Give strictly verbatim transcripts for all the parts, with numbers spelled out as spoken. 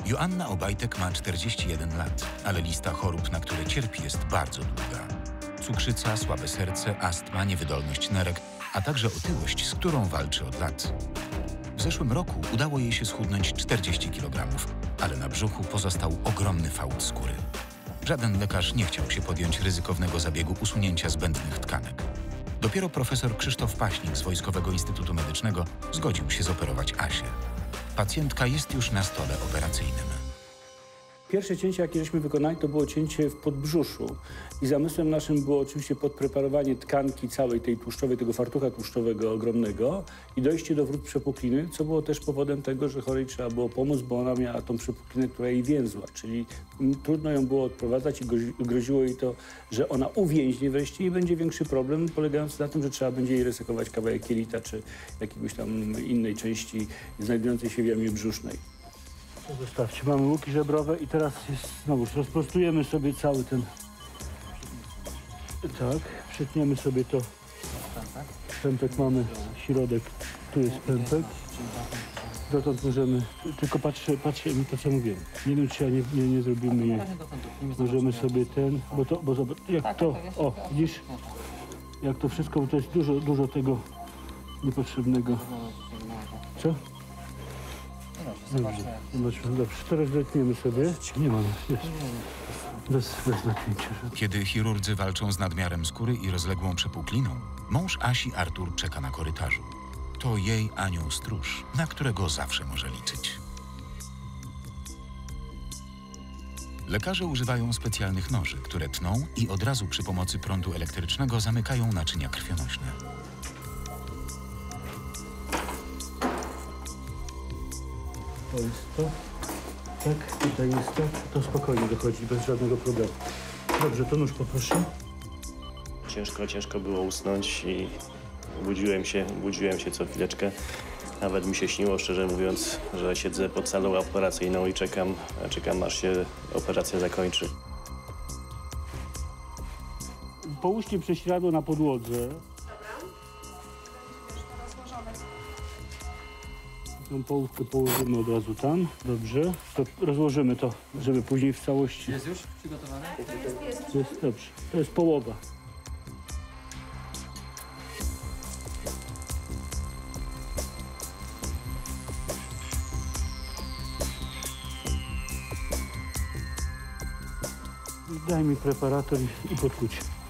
Joanna Obajtek ma czterdzieści jeden lat, ale lista chorób, na które cierpi, jest bardzo długa. Cukrzyca, słabe serce, astma, niewydolność nerek, a także otyłość, z którą walczy od lat. W zeszłym roku udało jej się schudnąć czterdzieści kilogramów, ale na brzuchu pozostał ogromny fałd skóry. Żaden lekarz nie chciał się podjąć ryzykownego zabiegu usunięcia zbędnych tkanek. Dopiero profesor Krzysztof Paśnik z Wojskowego Instytutu Medycznego zgodził się zoperować Asię. Pacjentka jest już na stole operacyjnym. Pierwsze cięcie, jakie żeśmy wykonali, to było cięcie w podbrzuszu. I zamysłem naszym było oczywiście podpreparowanie tkanki całej tej tłuszczowej, tego fartucha tłuszczowego ogromnego i dojście do wrót przepukliny, co było też powodem tego, że chorej trzeba było pomóc, bo ona miała tą przepuklinę, która jej więzła. Czyli trudno ją było odprowadzać i groziło jej to, że ona uwięźnie wreszcie i będzie większy problem, polegający na tym, że trzeba będzie jej resekować kawałek jelita czy jakiegoś tam innej części znajdującej się w jamie brzusznej. Zostawcie, mamy łuki żebrowe i teraz jest znowu, rozprostujemy sobie cały ten, tak, przetniemy sobie to, pępek mamy, środek, tu jest pępek, dotąd możemy, tylko patrzę, patrzę na to, co mówiłem, nie wiem, czy ja nie, nie, nie zrobimy, nie, możemy sobie ten, bo to, bo zobacz, jak to, o, widzisz, jak to wszystko, bo to jest dużo, dużo tego niepotrzebnego, co? Dobrze, zobaczmy, dobrze. Teraz zetniemy sobie. Nie ma, jest. Bez, bez napięcia. Kiedy chirurdzy walczą z nadmiarem skóry i rozległą przepukliną, mąż Asi, Artur, czeka na korytarzu. To jej anioł stróż, na którego zawsze może liczyć. Lekarze używają specjalnych noży, które tną i od razu przy pomocy prądu elektrycznego zamykają naczynia krwionośne. To jest to. Tak, tutaj jest to. To spokojnie dochodzi, bez żadnego problemu. Dobrze, to nóż poproszę. Ciężko, ciężko było usnąć i budziłem się, budziłem się co chwileczkę. Nawet mi się śniło, szczerze mówiąc, że siedzę pod salą operacyjną i czekam, czekam aż się operacja zakończy. Połóżcie prześcieradło na podłodze. Tą połówkę położymy od razu tam. Dobrze. To rozłożymy to, żeby później w całości... Jest już przygotowane? Jest, jest. Jest, dobrze. To jest połowa. Daj mi preparator i, i podkuć.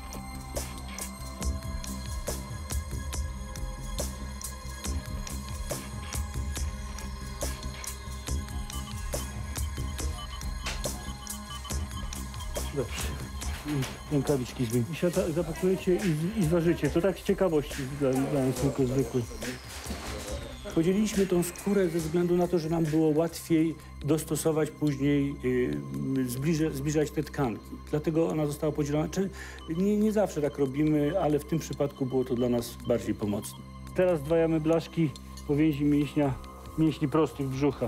Dobrze. Rękawiczki zdejmij. I zapakujecie i, i zważycie. To tak z ciekawości dla, dla nas tylko zwykły. Podzieliliśmy tą skórę ze względu na to, że nam było łatwiej dostosować później, yy, zbliża, zbliżać te tkanki. Dlatego ona została podzielona. Nie, nie zawsze tak robimy, ale w tym przypadku było to dla nas bardziej pomocne. Teraz dwajamy blaszki powięzi mięśnia, mięśni prostych brzucha.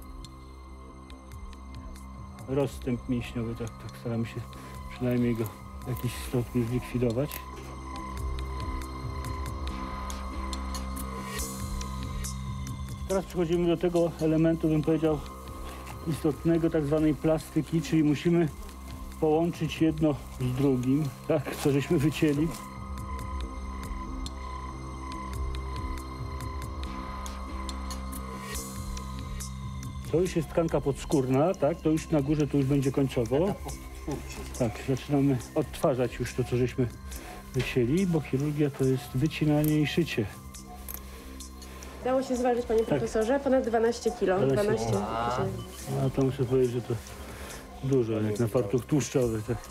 Rozstęp mięśniowy, tak, tak staramy się przynajmniej go w jakiś stopniu zlikwidować. Teraz przechodzimy do tego elementu, bym powiedział, istotnego, tak zwanej plastyki, czyli musimy połączyć jedno z drugim, tak, co żeśmy wycięli. To już jest tkanka podskórna, tak? To już na górze to już będzie końcowo. Tak, zaczynamy odtwarzać już to, co żeśmy wycięli, bo chirurgia to jest wycinanie i szycie. Dało się zważyć, panie profesorze, ponad dwanaście kilo. dwanaście. No to muszę powiedzieć, że to dużo, jak na fartuch tłuszczowy. Tak.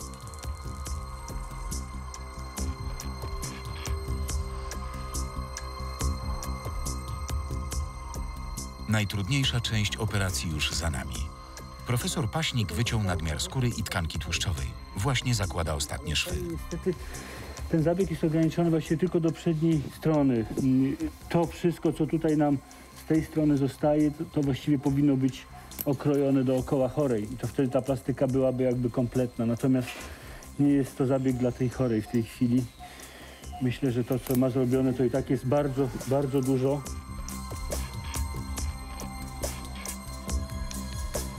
Najtrudniejsza część operacji już za nami. Profesor Paśnik wyciął nadmiar skóry i tkanki tłuszczowej. Właśnie zakłada ostatnie szwy. Niestety ten zabieg jest ograniczony właściwie tylko do przedniej strony. To wszystko, co tutaj nam z tej strony zostaje, to, to właściwie powinno być okrojone dookoła chorej. I to wtedy ta plastyka byłaby jakby kompletna. Natomiast nie jest to zabieg dla tej chorej w tej chwili. Myślę, że to, co ma zrobione, to i tak jest bardzo, bardzo dużo.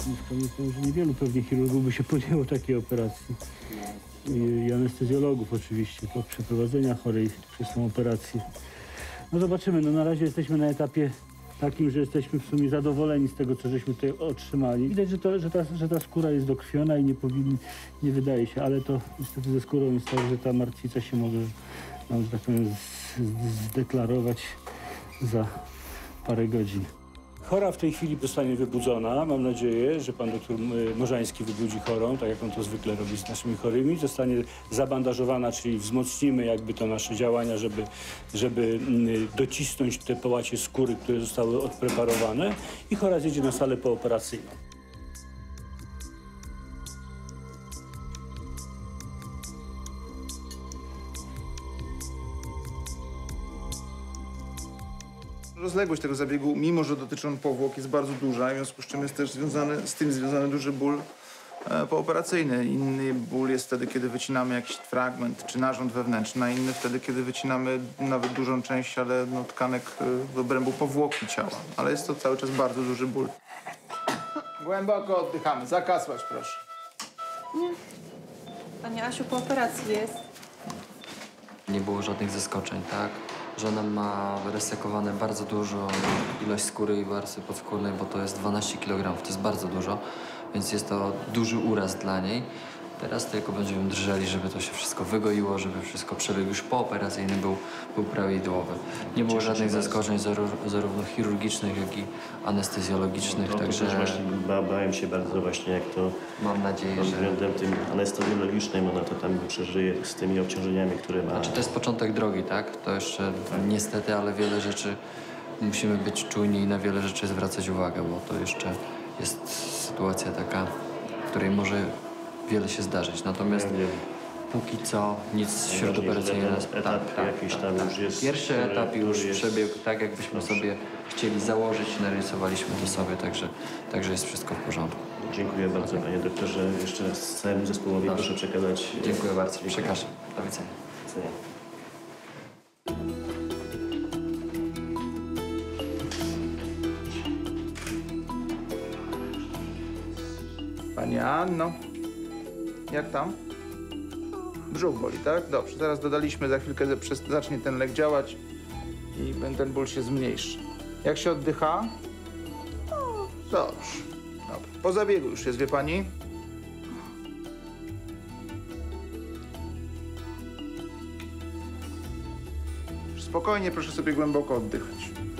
Powiem, że niewielu pewnie chirurgów by się podjęło takiej operacji. I, i anestezjologów oczywiście, po przeprowadzenia chorej przez tą operację. No zobaczymy, no na razie jesteśmy na etapie takim, że jesteśmy w sumie zadowoleni z tego, co żeśmy tutaj otrzymali. Widać, że, to, że, ta, że ta skóra jest dokrwiona i nie powinni, nie wydaje się, ale to niestety ze skórą jest tak, że ta martwica się może, no, że tak powiem, zdeklarować za parę godzin. Chora w tej chwili zostanie wybudzona. Mam nadzieję, że pan doktor Morzański wybudzi chorą, tak jak on to zwykle robi z naszymi chorymi. Zostanie zabandażowana, czyli wzmocnimy jakby to nasze działania, żeby, żeby docisnąć te połacie skóry, które zostały odpreparowane i chora zjedzie na salę pooperacyjną. Rozległość tego zabiegu, mimo że dotyczy on powłok, jest bardzo duża, w związku z czym jest też związany, z tym związany duży ból e, pooperacyjny. Inny ból jest wtedy, kiedy wycinamy jakiś fragment czy narząd wewnętrzny, a inny wtedy, kiedy wycinamy nawet dużą część, ale no, tkanek w obrębu powłoki ciała. Ale jest to cały czas bardzo duży ból. Głęboko oddychamy. Zakasłaś, proszę. Nie. Pani Asiu, po operacji jest. Nie było żadnych zaskoczeń, tak? Żona ma wyresekowane bardzo dużo ilość skóry i warstwy podskórnej, bo to jest dwanaście kilogramów, to jest bardzo dużo, więc jest to duży uraz dla niej. Teraz tylko będziemy drżeli, żeby to się wszystko wygoiło, żeby wszystko przebieg już pooperacyjny był, był prawidłowy. Nie było żadnych zaskoczeń zarówno chirurgicznych, jak i anestezjologicznych, No, także... też właśnie ba bałem się bardzo właśnie, jak to mam nadzieję, pod że... względem tym anestezjologicznym ona to tam przeżyje z tymi obciążeniami, które ma. Znaczy to jest początek drogi, tak? To jeszcze niestety, ale wiele rzeczy musimy być czujni i na wiele rzeczy zwracać uwagę, bo to jeszcze jest sytuacja taka, w której może wiele się zdarzyć. Natomiast Ja wiem. póki co nic śródoperacyjne nas... Etap jakiś tam już jest, Pierwszy który- etap już który jest- przebiegł tak, jakbyśmy Dobrze. sobie chcieli założyć, narysowaliśmy to sobie, także, także jest wszystko w porządku. Dziękuję bardzo, panie doktorze. Jeszcze raz całemu zespołowi Dobrze. proszę przekazać. Dziękuję bardzo. Przekażę. Do widzenia. widzenia. Pani Anno, jak tam? Brzuch boli, tak? Dobrze, teraz dodaliśmy, za chwilkę zaprzes- zacznie ten lek działać i ten ból się zmniejszy. Jak się oddycha? Dobrze. Dobra. Po zabiegu już jest, wie pani? Spokojnie, proszę sobie głęboko oddychać.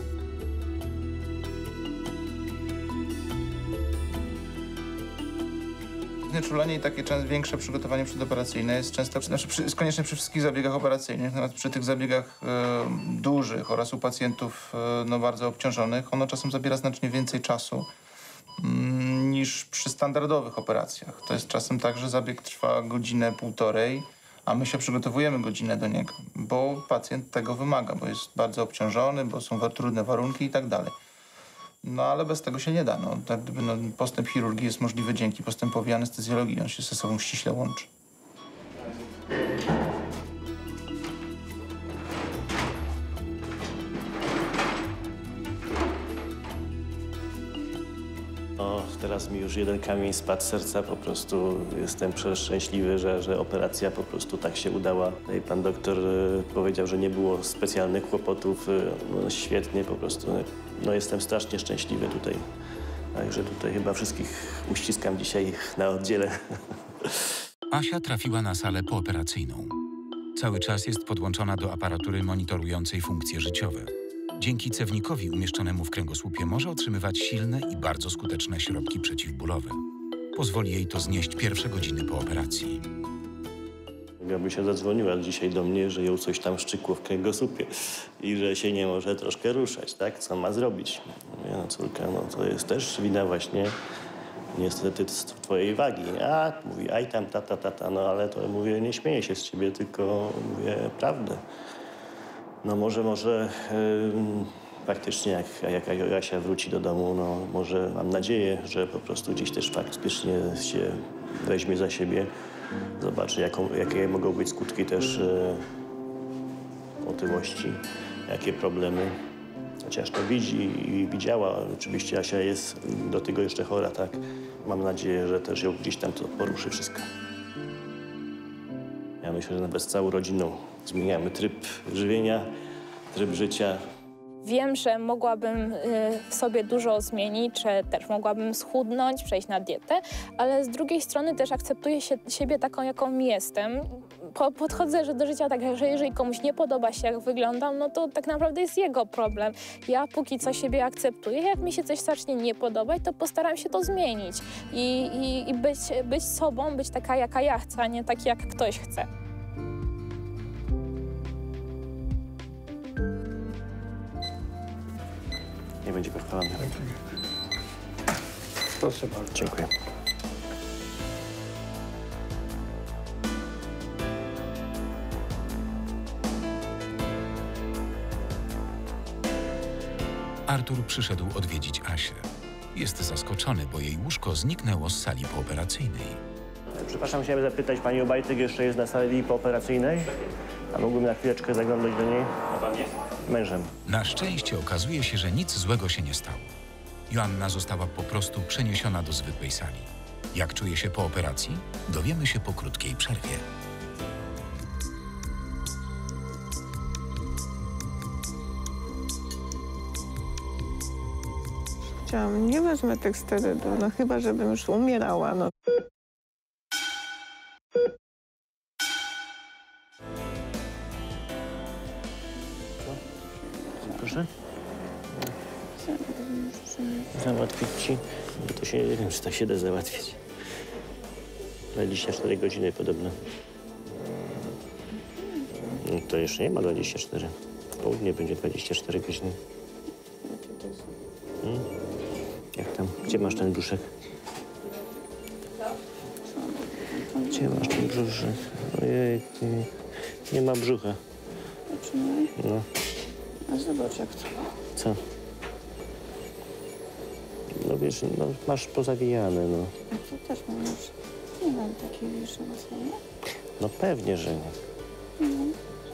Znieczulenie i takie często większe przygotowanie przedoperacyjne jest często, znaczy przy, jest konieczne przy wszystkich zabiegach operacyjnych, nawet przy tych zabiegach e, dużych oraz u pacjentów e, no, bardzo obciążonych. Ono czasem zabiera znacznie więcej czasu mm, niż przy standardowych operacjach. To jest czasem tak, że zabieg trwa godzinę, półtorej, a my się przygotowujemy godzinę do niego, bo pacjent tego wymaga, bo jest bardzo obciążony, bo są wa- trudne warunki i tak dalej. No ale bez tego się nie da. No, tak gdyby, no, postęp chirurgii jest możliwy dzięki postępowi anestezjologii. On się ze sobą ściśle łączy. O, teraz mi już jeden kamień spadł z serca, po prostu jestem przeszczęśliwy, że, że operacja po prostu tak się udała. No i pan doktor e, powiedział, że nie było specjalnych kłopotów. E, no, świetnie po prostu. No, jestem strasznie szczęśliwy tutaj. Także tutaj chyba wszystkich uściskam dzisiaj na oddziale. Asia trafiła na salę pooperacyjną. Cały czas jest podłączona do aparatury monitorującej funkcje życiowe. Dzięki cewnikowi umieszczonemu w kręgosłupie może otrzymywać silne i bardzo skuteczne środki przeciwbólowe. Pozwoli jej to znieść pierwsze godziny po operacji. Jakby się zadzwoniła dzisiaj do mnie, że ją coś tam szczykło w kręgosłupie i że się nie może troszkę ruszać, tak? Co ma zrobić? Mówię, no córka, no to jest też wina właśnie niestety z twojej wagi. A, mówi, aj tam, tata, tata, no ale to mówię, nie śmieję się z ciebie, tylko mówię prawdę. No może, może yy, faktycznie jak, jak Asia wróci do domu, no może mam nadzieję, że po prostu gdzieś też faktycznie się weźmie za siebie, zobaczy jaką, jakie mogą być skutki też yy, otyłości, jakie problemy. chociaż to widzi i widziała. Oczywiście Asia jest do tego jeszcze chora, tak? Mam nadzieję, że też ją gdzieś tam to poruszy wszystko. Ja myślę, że nawet z całą rodziną zmieniamy tryb żywienia, tryb życia. Wiem, że mogłabym y, w sobie dużo zmienić, że też mogłabym schudnąć, przejść na dietę, ale z drugiej strony też akceptuję się, siebie taką, jaką jestem. Po, podchodzę że do życia tak, że jeżeli komuś nie podoba się, jak wyglądam, no to tak naprawdę jest jego problem. Ja póki co siebie akceptuję, jak mi się coś zacznie nie podobać, to postaram się to zmienić i, i, i być, być sobą, być taka, jaka ja chcę, a nie taki, jak ktoś chce. Nie będzie pochwalony. Proszę bardzo. Dziękuję. Artur przyszedł odwiedzić Asię. Jest zaskoczony, bo jej łóżko zniknęło z sali pooperacyjnej. Przepraszam, chciałem zapytać, pani Obajtek jeszcze jest na sali pooperacyjnej? A mógłbym na chwileczkę zaglądać do niej? A pan jest? Mężem. Na szczęście okazuje się, że nic złego się nie stało. Joanna została po prostu przeniesiona do zwykłej sali. Jak czuje się po operacji? Dowiemy się po krótkiej przerwie. Chciałam, nie wezmę tych sterydów, no chyba, żebym już umierała, no. Proszę? Załatwić ci? Bo to się nie wiem, czy to się da załatwić. dwadzieścia cztery godziny podobno. No to jeszcze nie ma dwadzieścia cztery. W południe będzie dwadzieścia cztery godziny. Hmm? Jak tam? Gdzie masz ten brzuszek? Gdzie masz ten brzuszek? Ojej, ty. Nie ma brzucha. No. A zobacz jak to. Co? No wiesz, no, masz pozawijane, no. A to też mam już. Nie mam takiej wiesz na sobie. No pewnie, że nie. Mhm.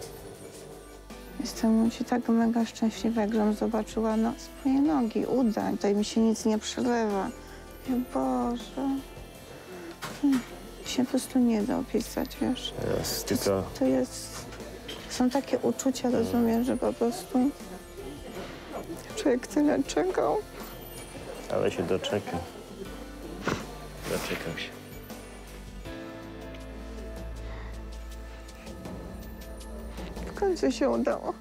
Jestem ci tak mega szczęśliwa, jak żem zobaczyła no, swoje nogi, uda. Tutaj mi się nic nie przelewa. Ja, Boże. Hmm. Się po prostu nie da opisać, wiesz. Jest tylko... To jest... Są takie uczucia, rozumiesz, że po prostu... Człowiek tyle czekał. Ale się doczeka. Doczekał się. W końcu się udało.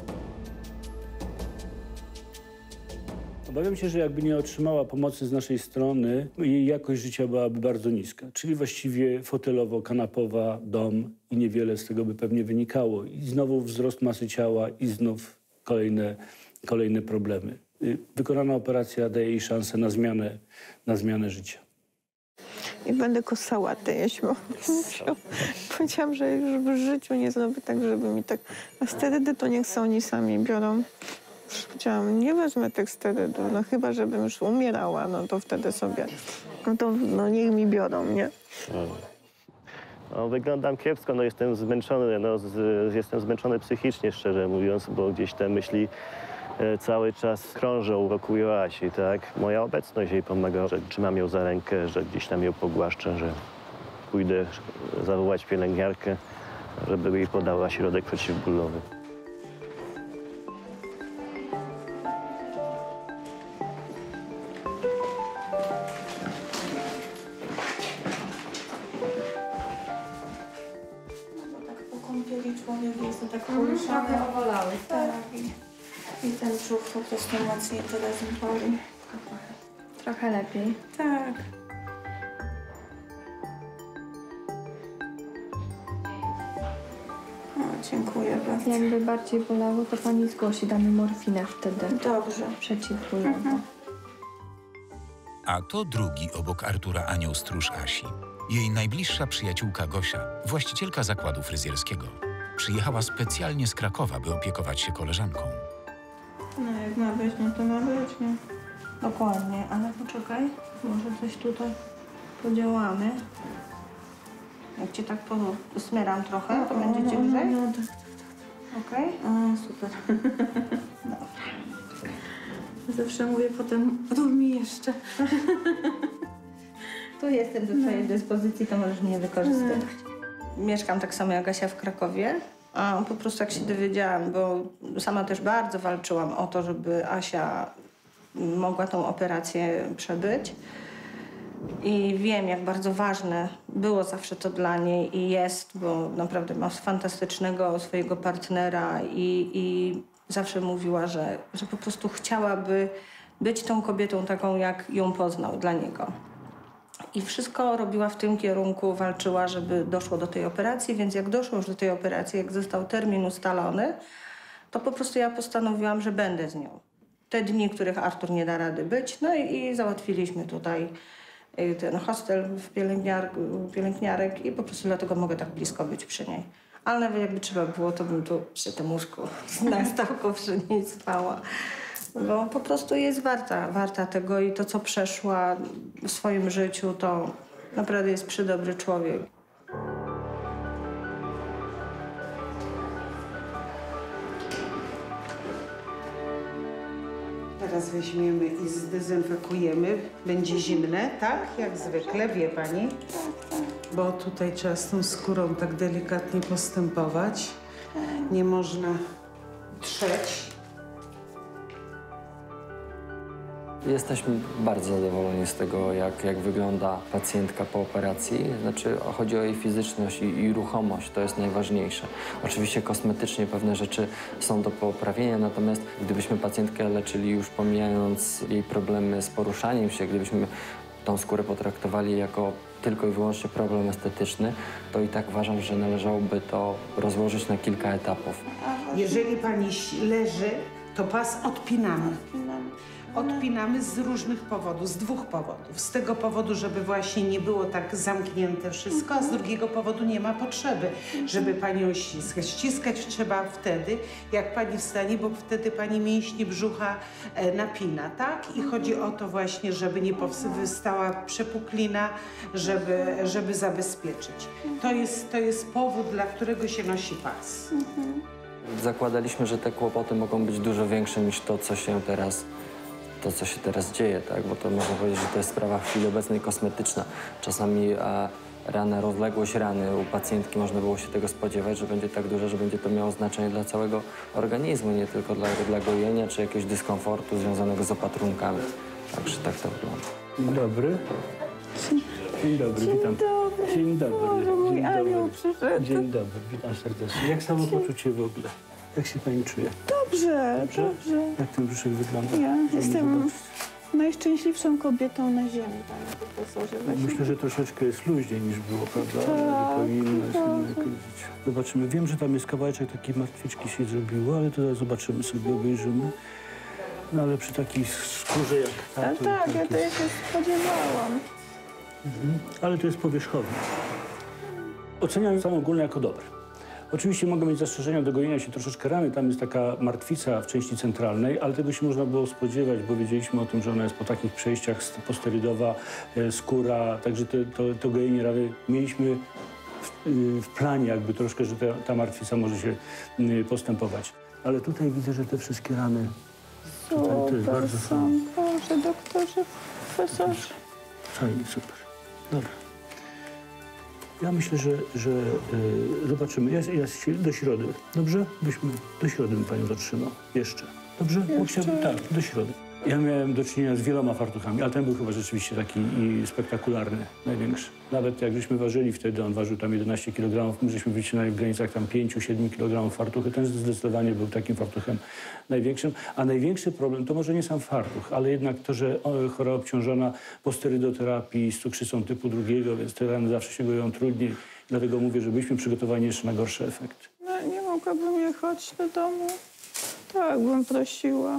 Obawiam się, że jakby nie otrzymała pomocy z naszej strony, jej jakość życia byłaby bardzo niska. Czyli właściwie fotelowo-kanapowa, dom i niewiele z tego by pewnie wynikało. I znowu wzrost masy ciała i znów kolejne, kolejne problemy. Wykonana operacja daje jej szansę na zmianę, na zmianę życia. I będę tylko sałatę jeść, bo powiedziałam, że już w życiu nie zrobię tak, żeby mi tak... A sterydy to niech se oni sami biorą. Powiedziałam, nie wezmę tych sterydów, no chyba, żebym już umierała, no to wtedy sobie... No to no, niech mi biorą, nie? No, wyglądam kiepsko, no jestem zmęczony, no, z, jestem zmęczony psychicznie, szczerze mówiąc, bo gdzieś te myśli e, cały czas krążą wokół Joasi, tak? Moja obecność jej pomaga, że trzymam ją za rękę, że gdzieś tam ją pogłaszczę, że pójdę zawołać pielęgniarkę, żeby jej podała środek przeciwbólowy. Człowiek jest to tak poruszany. Trochę obolały. Tak. I, I ten brzuch po prostu mocniej teraz mi boli. Trochę lepiej. Tak. O, dziękuję bardzo. Jakby bardziej bolało, to pani zgłosi, damy morfinę wtedy. Dobrze. Przeciwbólową. A to drugi obok Artura anioł stróż Asi. Jej najbliższa przyjaciółka Gosia, właścicielka zakładu fryzjerskiego. Przyjechała specjalnie z Krakowa, by opiekować się koleżanką. No jak ma być, no to ma być, nie? Dokładnie, ale poczekaj, może coś tutaj podziałamy. Jak cię tak posmieram trochę, to będzie ci lżej? No, tak. Okej? Okay? Super. Dobra. Zawsze mówię potem, odłóż mi jeszcze. Tu jestem do twojej dyspozycji, to możesz mnie wykorzystywać. Mieszkam tak samo jak Asia w Krakowie, a po prostu jak się dowiedziałam, bo sama też bardzo walczyłam o to, żeby Asia mogła tą operację przebyć. I wiem, jak bardzo ważne było zawsze to dla niej i jest, bo naprawdę ma fantastycznego swojego partnera i, i zawsze mówiła, że, że po prostu chciałaby być tą kobietą taką, jak ją poznał dla niego. I wszystko robiła w tym kierunku, walczyła, żeby doszło do tej operacji, więc jak doszło już do tej operacji, jak został termin ustalony, to po prostu ja postanowiłam, że będę z nią. Te dni, których Artur nie da rady być, no i, i załatwiliśmy tutaj ten hostel w pielęgniar, pielęgniarek i po prostu dlatego mogę tak blisko być przy niej. Ale nawet jakby trzeba było, to bym tu przy tym łóżku na stołku przy niej spała. Bo po prostu jest warta, warta tego i to, co przeszła w swoim życiu, to naprawdę jest przydobry człowiek. Teraz weźmiemy i zdezynfekujemy. Będzie zimne, tak? Jak zwykle, wie pani? Bo tutaj trzeba z tą skórą tak delikatnie postępować. Nie można trzeć. Jesteśmy bardzo zadowoleni z tego, jak, jak wygląda pacjentka po operacji. Znaczy, chodzi o jej fizyczność i, i ruchomość, to jest najważniejsze. Oczywiście kosmetycznie pewne rzeczy są do poprawienia, natomiast gdybyśmy pacjentkę leczyli już pomijając jej problemy z poruszaniem się, gdybyśmy tą skórę potraktowali jako tylko i wyłącznie problem estetyczny, to i tak uważam, że należałoby to rozłożyć na kilka etapów. Jeżeli pani leży, to pas odpinamy. Odpinamy z różnych powodów, z dwóch powodów. Z tego powodu, żeby właśnie nie było tak zamknięte wszystko, a z drugiego powodu nie ma potrzeby, żeby panią ściskać. Ściskać trzeba wtedy, jak pani wstanie, bo wtedy pani mięśnie brzucha e, napina, tak? I chodzi o to właśnie, żeby nie powstała przepuklina, żeby, żeby zabezpieczyć. To jest, to jest powód, dla którego się nosi pas. Zakładaliśmy, że te kłopoty mogą być dużo większe niż to, co się teraz to, co się teraz dzieje, tak? Bo to można powiedzieć, że to jest sprawa w chwili obecnej kosmetyczna. Czasami a, rana, rozległość rany u pacjentki, można było się tego spodziewać, że będzie tak duża, że będzie to miało znaczenie dla całego organizmu, nie tylko dla, dla gojenia czy jakiegoś dyskomfortu związanego z opatrunkami. Także tak to wygląda. Dzień dobry. Dzień dobry, witam. Dzień dobry. Dzień dobry. Dzień dobry, witam serdecznie. Jak samopoczucie w ogóle? Jak się pani czuje? Dobrze, dobrze. dobrze. Jak ten brzuszek wygląda? Ja jestem najszczęśliwszą kobietą na ziemi, panie profesorze. Myślę, że troszeczkę jest luźniej niż było, prawda? Tak, powinno tak. Zobaczymy. Wiem, że tam jest kawałeczek takiej martwiczki się zrobiło, ale to zobaczymy sobie, obejrzymy. No ale przy takiej skórze jak ta... Tak, to tak, tak ja jest... to się spodziewałam. Mhm. Ale to jest powierzchowne. Oceniam stan ogólny jako dobry. Oczywiście mogą mieć zastrzeżenia do gojenia się troszeczkę rany, tam jest taka martwica w części centralnej, ale tego się można było spodziewać, bo wiedzieliśmy o tym, że ona jest po takich przejściach posterydowa, e, skóra, także te, to, to gojenie rany mieliśmy w, y, w planie jakby troszkę, że ta, ta martwica może się y, postępować. Ale tutaj widzę, że te wszystkie rany, tutaj to jest bardzo fajne. Proszę, doktorze, profesorze. Fajnie, super. Dobra. Ja myślę, że, że yy, zobaczymy. Ja, ja się do środy. Dobrze? Byśmy do środy bym panią zatrzymał. Jeszcze. Dobrze? Bo chciałbym, tak, do środy. Ja miałem do czynienia z wieloma fartuchami, ale ten był chyba rzeczywiście taki i spektakularny, największy. Nawet jak żeśmy ważyli wtedy, on ważył tam jedenaście kilogramów, my żeśmy wycinali w granicach tam pięć do siedmiu kilogramów fartuchy. Ten zdecydowanie był takim fartuchem największym. A największy problem to może nie sam fartuch, ale jednak to, że chora obciążona posterydoterapii z cukrzycą typu drugiego, więc te rany zawsze się goją trudniej. Dlatego mówię, że byliśmy przygotowani jeszcze na gorszy efekt. No, nie mogłabym jechać do domu. Tak bym prosiła.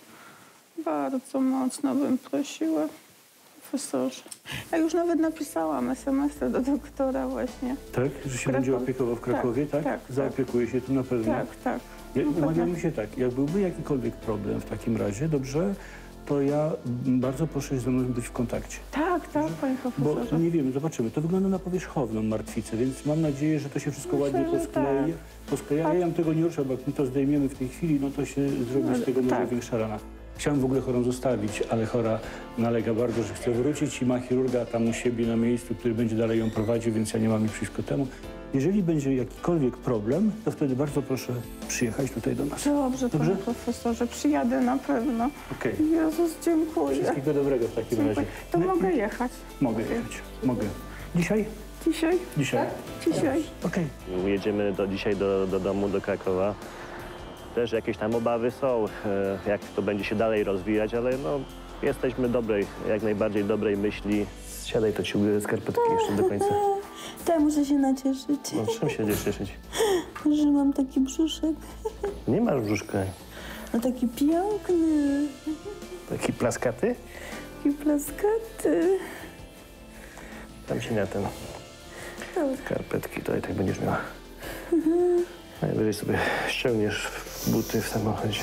Bardzo mocno bym prosiła, profesorze. Ja już nawet napisałam es em es do doktora właśnie. Tak? Że się będzie opiekował w Krakowie, tak? Tak, tak. Zaopiekuje się tu na pewno? Tak, tak. Ja, umawiamy się tak, jak byłby jakikolwiek problem w takim razie, dobrze, to ja bardzo proszę ze mną być w kontakcie. Tak, tak, panie profesorze. Bo nie wiem, zobaczymy. To wygląda na powierzchowną martwicę, więc mam nadzieję, że to się wszystko Myślę, ładnie że poskleje. tak. poskleja. Ja ją tego nie ruszę, bo jak my to zdejmiemy w tej chwili, no to się zrobi z tego może tak. większa rana. Chciałem w ogóle chorą zostawić, ale chora nalega bardzo, że chce wrócić i ma chirurga tam u siebie na miejscu, który będzie dalej ją prowadził, więc ja nie mam nic przeciwko temu. Jeżeli będzie jakikolwiek problem, to wtedy bardzo proszę przyjechać tutaj do nas. Dobrze, Dobrze? panie profesorze, przyjadę na pewno. Okej. Jezus, dziękuję. Wszystkiego dobrego w takim Dziękuję. razie. To No, mogę jechać. Mogę jechać, mogę. Dzisiaj? Dzisiaj? Dzisiaj. Dzisiaj. Okej. Jedziemy do, dzisiaj do, do domu, do Krakowa. Też jakieś tam obawy są, e, jak to będzie się dalej rozwijać, ale no, jesteśmy dobrej, jak najbardziej dobrej myśli. Siadaj, to ci ubiorę skarpetki jeszcze do końca. Tak, muszę się nacieszyć, No czym się będziesz cieszyć? że mam taki brzuszek. Nie masz brzuszka. No taki piękny, Taki plaskaty? taki plaskaty. Tam się na ten skarpetki, to i tak będziesz miała. Najwyżej sobie ściągniesz buty w samochodzie.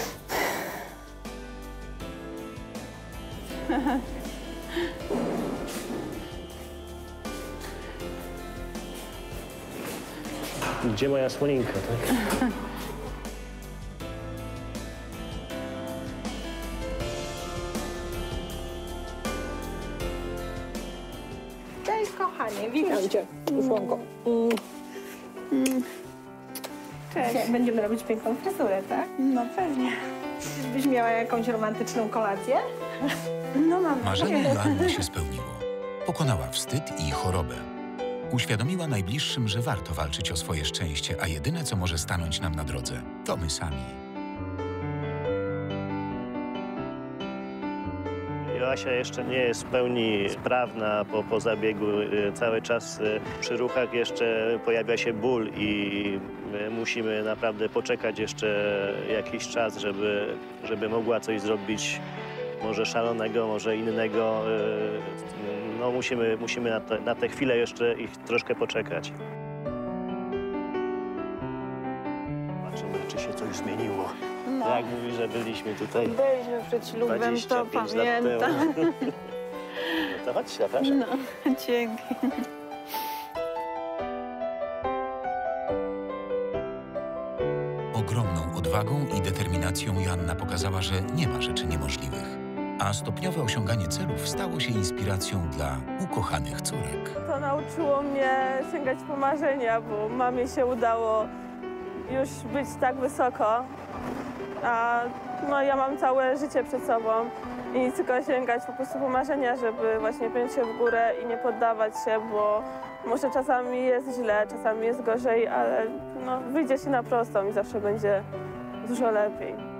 Gdzie moja słoninka, tak? Cześć, kochanie, witam cię, słonko. Cześć. Będziemy robić piękną fryzurę, tak? No pewnie. Byś miała jakąś romantyczną kolację? No mam. Marzenie Joanny się spełniło. Pokonała wstyd i chorobę. Uświadomiła najbliższym, że warto walczyć o swoje szczęście, a jedyne, co może stanąć nam na drodze, to my sami. Joasia jeszcze nie jest w pełni sprawna po, po zabiegu. Cały czas przy ruchach jeszcze pojawia się ból i musimy naprawdę poczekać jeszcze jakiś czas, żeby, żeby mogła coś zrobić, może szalonego, może innego. No musimy, musimy na, te, na tę chwilę jeszcze ich troszkę poczekać. Zobaczymy, czy się coś zmieniło. No. Jak mówi, że byliśmy tutaj Byliśmy przed ślubem, to dwadzieścia pięć lat pamiętam. temu. No to chodź, zapraszam. No, dzięki. Ogromną odwagą i determinacją Joanna pokazała, że nie ma rzeczy niemożliwych. A stopniowe osiąganie celów stało się inspiracją dla ukochanych córek. To nauczyło mnie sięgać po marzenia, bo mamie się udało już być tak wysoko, a no, ja mam całe życie przed sobą i tylko sięgać po prostu po marzenia, żeby właśnie piąć się w górę i nie poddawać się, bo może czasami jest źle, czasami jest gorzej, ale no, wyjdzie się na prostą i zawsze będzie dużo lepiej.